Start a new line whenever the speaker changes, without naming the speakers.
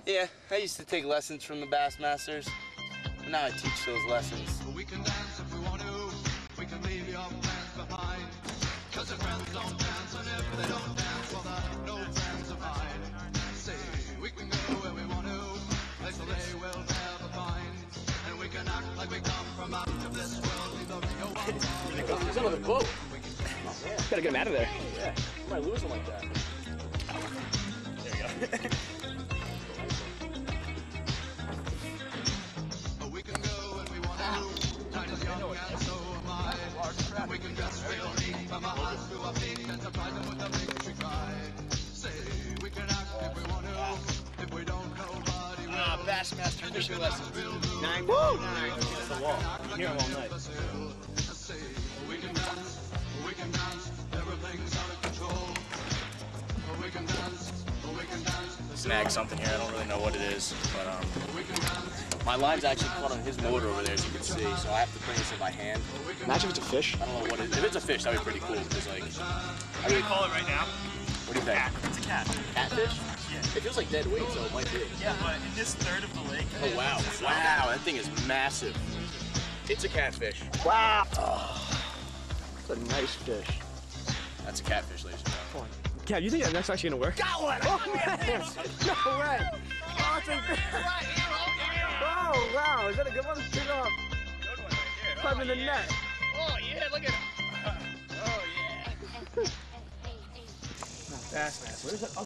Yeah, I used to take lessons from the Bassmasters. But now I teach those lessons.
We can dance if we want to. We can leave your friends behind. Cause your friends don't dance, and if they don't dance, well, they're no friends of mine. Say, we can go where we want to. Place where they will never find. And we can act like we come from out of this world. Leave the real one.
He's on the boat. Gotta get him out of there.
Yeah, I might lose him like that.
There you go.
We can go when we want to. Night is young and so am I. And we can dress real neat from our hearts to our feet and surprise them with the things we try. Say, we can act if we want to. If we don't, nobody will.
Bassmaster fishing lessons. 9
Woo!
That's the wall. You can hear him all night.
Say, we can dance, everything's out of control. We can dance, we can dance.
Snag something here. I don't really know what it is, but
We can dance.
My line's actually caught on his motor over there, as you can see, so I have to bring this in by hand.
imagine if it's a fish.
I don't know what it is. If it's a fish, that'd be pretty cool, because, like...
I'm gonna call it right now.
What do you think?
Cat. It's a cat.
Catfish?
Yeah.
It feels like dead weight, so it might be.
Yeah, but in this third of the lake.
Oh, wow. Wow, that thing is massive. It's a catfish.
Wow. Oh, it's a nice fish.
That's a catfish, ladies and gentlemen.
Cat, you think that's actually gonna work? Got one! Oh, man. No way! Oh, it's a fish. Oh, wow. Is that a good one? Pick it up.
Good one right here.
Climb in the net.
Oh, yeah, look at him. Oh, yeah.
Bassmaster. Where's that?